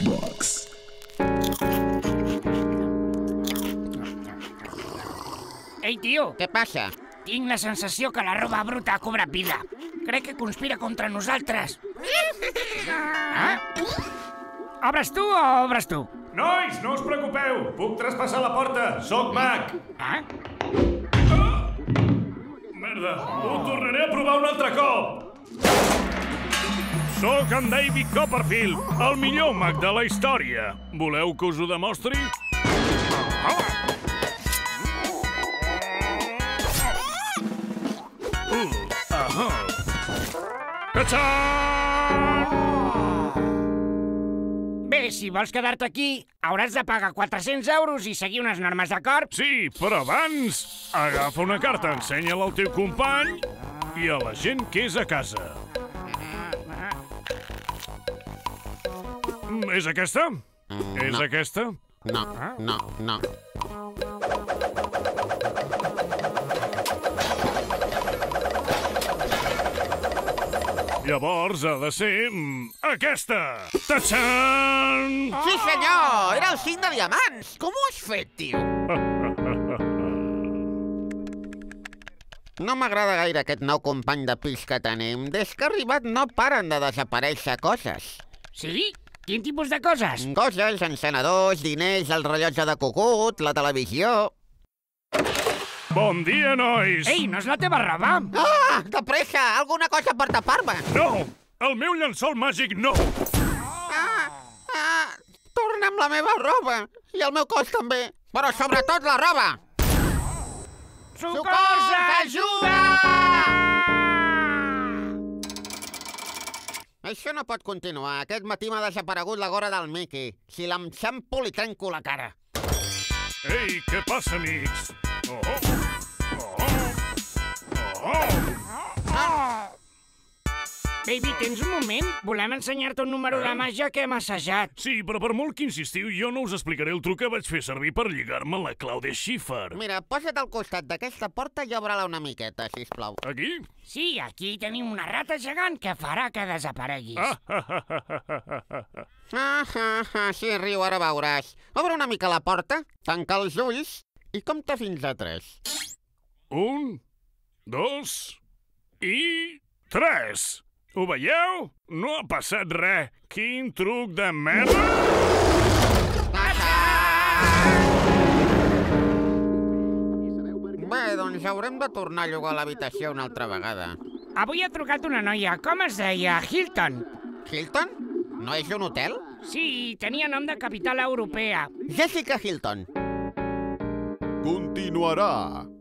Box. Ei, tio! Què passa? Tinc la sensació que la roba bruta ha cobrat vida. Crec que conspira contra nosaltres. Obres tu o obres tu? Nois, no us preocupeu! Puc traspassar la porta! Soc mag! Merda! Ho tornaré a provar un altre cop! Soc en David Copperfield, el millor mag de la història. Voleu que us ho demostri? Bé, si vols quedar-te aquí, hauràs de pagar 400 euros i seguir unes normes, d'acord? Sí, però abans, agafa una carta, ensenya-la al teu company i a la gent que és a casa. És aquesta? És aquesta? No. Llavors ha de ser... aquesta! Tatxan! Sí, senyor! Era el 5 de diamants! Com ho has fet, tio? No m'agrada gaire aquest nou company de pis que tenim. Des que ha arribat no paren de desaparèixer coses. Sí? Quin tipus de coses? Coses, encenedors, diners, el rellotge de cucut, la televisió... Bon dia, nois! Ei, no és la teva roba? Ah, de pressa! Alguna cosa per tapar-me! No! El meu llençol màgic no! Torna'm la meva roba! I el meu cos també! Però sobretot la roba! Socors, ajuda! Això no pot continuar. Aquest matí m'ha desaparegut la gora del Mickey. Si l'enxampo li trenco la cara. Ei, què passa, amics? Baby, tens un moment? Volem ensenyar-te un número de màgia que hem assajat. Sí, però per molt que insistiu, jo no us explicaré el truc que vaig fer servir per lligar-me la clau de xífer. Mira, posa't al costat d'aquesta porta i obre-la una miqueta, sisplau. Aquí? Sí, aquí tenim una rata gegant que farà que desapareguis. Sí, riu, ara veuràs. Obre una mica la porta, tanca els ulls i compta fins a 3. 1, 2 i 3. Ho veieu? No ha passat res. Quin truc de merda! Bé, doncs haurem de tornar a llogar l'habitació una altra vegada. Avui ha trucat una noia. Com es deia? Hilton. Hilton? No és un hotel? Sí, tenia nom de capital europea. Jessica Hilton. Continuarà.